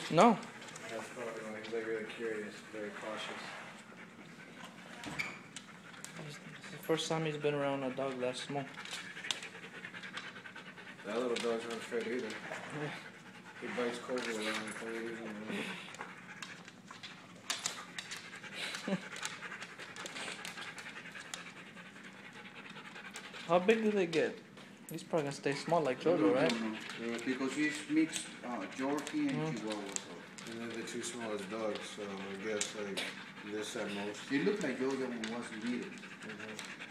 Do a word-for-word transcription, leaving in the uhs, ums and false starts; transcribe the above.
No. That's probably why he's like really curious, very cautious. It's the first time he's been around a dog that small. That little dog's not afraid either. Yeah. He bites Cobra around crazy. You know? How big do they get? He's probably gonna stay small like Jojo, no, right? No, no, yeah, because he's mixed uh, Yorkie and Mm. Chihuahua. So. And they're the two smallest dogs, so I guess like this at most. He looked like Jojo when he wasn't eating. Mm-hmm.